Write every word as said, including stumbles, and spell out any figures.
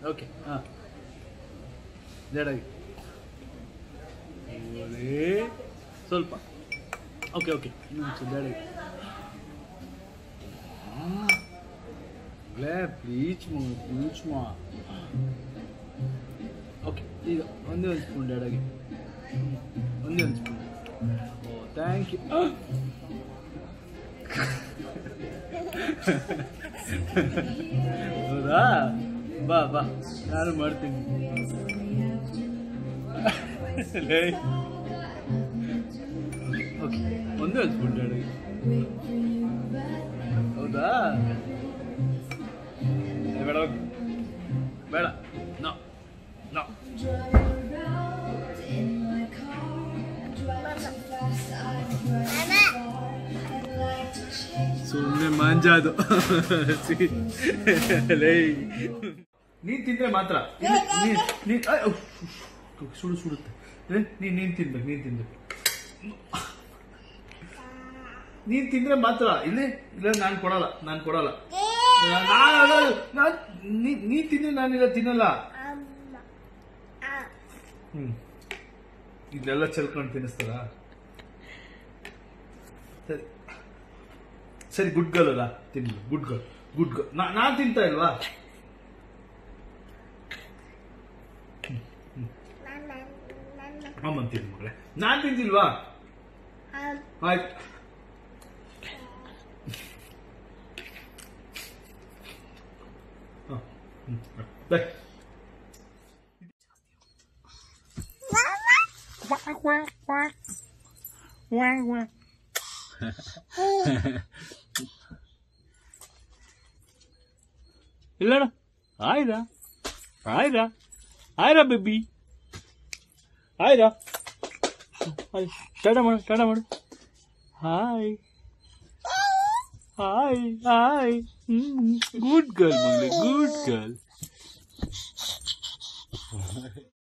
Okay ಹಾಂ ಜಡಾಗಿ ಸ್ವಲ್ಪ okay okay ಇನ್ನೊಂದು ಜಡಾಗಿ ಲೇ ಪ್ಲೀಚ್ ಮಾ ಪ್ಲೀಚ್ ಮಾ ಓಕೆ ಈಗ ಒಂದೇ ಒಂದು ಸ್ಪೂನ್ ಜಡಾಗಿ ಒಂದೇ ಒಂದು ಸ್ಪೂನ್ ಓ ಥ್ಯಾಂಕ್ ಯು ಹೌದಾ ಬಾ ಬಾ ನಾನು ಮಾಡ್ತೀನಿ ಓಕೆ ಒಂದೇ ಒಂದು ಸ್ಪೂನ್ ಜಡಾಗಿ ಹೌದಾ ಬೇಡ ಬೇಡ ನೋ ನೋ ಸುಮ್ಮನೆ ಮಾಂಜ ಅದು ನೀನ್ ತಿಂದ್ರೆ ಮಾತ್ರ ಸುಡು ಸುಡುತ್ತೆ ನೀನ್ ನೀನ್ ತಿನ್ಬೇಕು ನೀನ್ ತಿನ್ಬೇಕು ನೀನ್ ತಿಂದ್ರೆ ಮಾತ್ರ ಇಲ್ಲಿ ಇಲ್ಲ ನಾನ್ ಕೊಡಲ್ಲ ನಾನ್ ಕೊಡಲ್ಲ ನೀ ತಿನ್ನ ನಾನಿಲ್ಲ ತಿನ್ನಲ್ಲ ಹ್ಮ್ ಇದೆಲ್ಲ ಚೆಲ್ಕೊಂಡು ತಿನ್ನಿಸ್ತಾರ ಸರಿ ಸರಿ ಗುಡ್ ಗರ್ಲ್ ಅಲ್ಲ ತಿನ್ಲಿ ಗುಡ್ ಗರ್ಲ್ ಗುಡ್ ಗರ್ಲ್ ನಾನ್ ತಿಂತಾ ಇಲ್ವಾ ಅಮ್ಮನ್ ತಿನ್ ಮಗಳೇ ನಾನ್ ತಿಂತಿಲ್ವಾ ಆಯ್ತು Quack, quack, quack. Quack, quack. Illada. Aira. Aira. Aira, baby. Aira. Hi. Tada madu. Tada madu. Hi. Hi. Hi. Mm. Good girl, Mangle. Good girl.